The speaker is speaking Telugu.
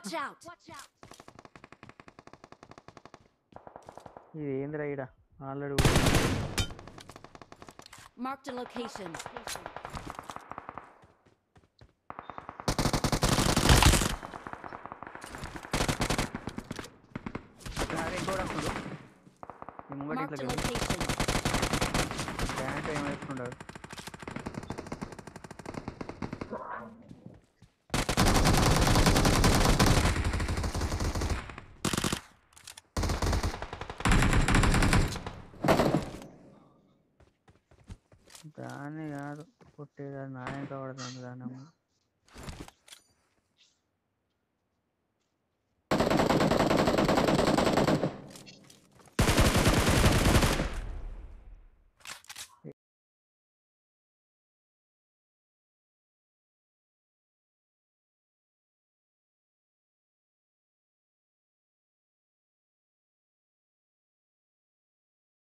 Watch out! ఇది ఏందిరా ఈడ ఆల్రెడీ Marked a location. ఇంకోటి వస్తుంది ఈ ముంగటి Marked a ఇట్లా location. ప్యాంట్ ఏం వేసుకుంటారు దాన్ని కాదు కొట్టేది నాయన కావడదు దాని